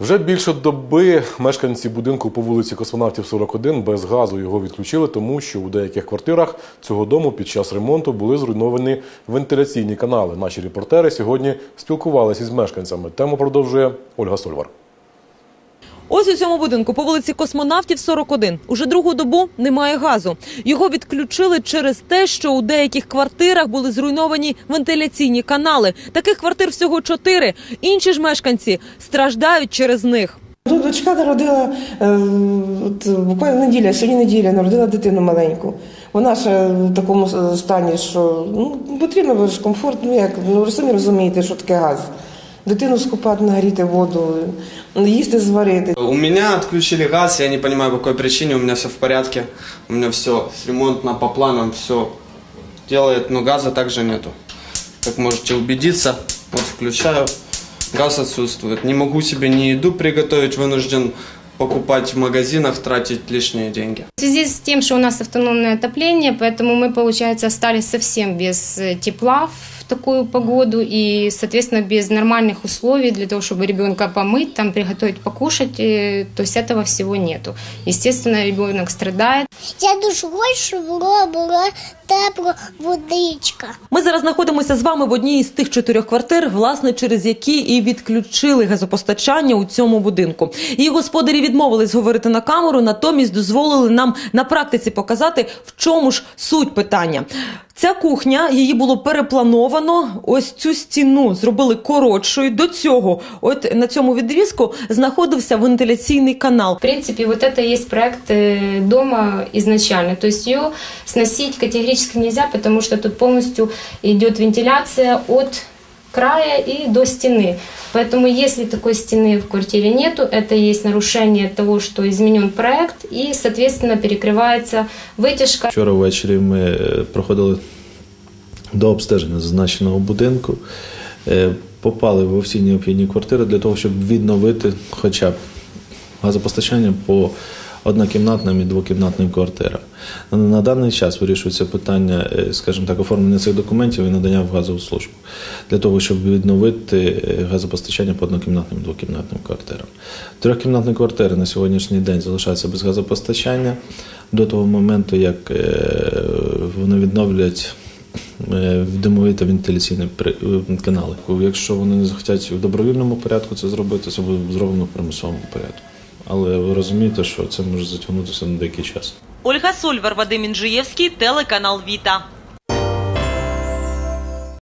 Вже більше доби мешканці будинку по вулиці Космонавтів, 41 без газу його відключили, тому що у деяких квартирах цього дому під час ремонту були зруйновані вентиляційні канали. Наші репортери сьогодні спілкувалися із мешканцями. Тему продовжує Ольга Сольвар. Ось у цьому будинку по вулиці Космонавтів, 41. Уже другу добу немає газу. Його відключили через те, що у деяких квартирах були зруйновані вентиляційні канали. Таких квартир всього 4. Інші ж мешканці страждають через них. Дочка народила буквально неділя, сьогодні неділя, народила дитину маленьку. Вона ще в такому стані, що потрібно ж комфорт, ви самі розумієте, що таке газ. Дитину скупати, нагріти воду, їсти зварити. У меня отключили газ, я не понимаю, по какой причине, у меня все в порядке. У меня все ремонтно, по планам, все делает, но газа также нету. Как можете убедиться, вот включаю, газ отсутствует. Не могу себе ни еду приготовить, вынужден покупать в магазинах, тратить лишние деньги. В связи с тем, что у нас автономное отопление, поэтому мы, получается, остались совсем без тепла в такую погоду и, соответственно, без нормальных условий для того, чтобы ребенка помыть, там, приготовить покушать, то есть этого всего нету. Естественно, ребенок страдает. Я дуже хочу, щоб була тепла водичка. Ми зараз знаходимося з вами в одній із тих 4 квартир, власне, через які і відключили газопостачання у цьому будинку. Її господарі відмовились говорити на камеру, натомість дозволили нам на практиці показати, в чому ж суть питання. Ця кухня, її було переплановано, ось цю стіну зробили коротшою. До цього, от на цьому відрізку, знаходився вентиляційний канал. В принципе, вот это и есть проект дома изначально. То есть ее сносить категорически нельзя, потому что тут полностью идет вентиляция от края и до стены. Поэтому, если такой стены в квартире нету, это есть нарушение того, что изменен проект и, соответственно, перекрывается вытяжка. Вчора ввечері ми проходили до обстеження зазначеного будинку, попали во всі необхідні квартири для того, щоб відновити хоча б газопостачання по однокімнатним і двокімнатним квартирам. На даний час вирішується питання, скажімо так, оформлення цих документів і надання в газову службу, для того, щоб відновити газопостачання по однокімнатним і двокімнатним квартирам. Трьохкімнатні квартири на сьогоднішній день залишаються без газопостачання до того моменту, як вони відновлять димові та вентиляційні канали. Якщо вони не захотять в добровільному порядку це зробити, це буде зроблено в примусовому порядку. Але ви розумієте, що це може затягнутися на деякий час. Ольга Сольвар, Вадим Інжиєвський, телеканал «Віта».